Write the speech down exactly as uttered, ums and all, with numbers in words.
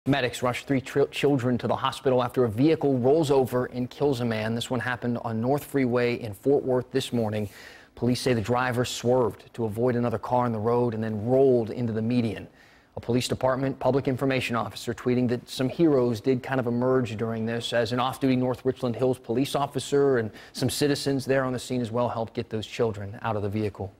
Medics rush three children to the hospital after a vehicle rolls over and kills a man. This one happened on North Freeway in Fort Worth this morning. Police say the driver swerved to avoid another car on the road and then rolled into the median. A police department public information officer tweeting that some heroes did kind of emerge during this, as an off-duty North Richland Hills police officer and some citizens there on the scene as well helped get those children out of the vehicle.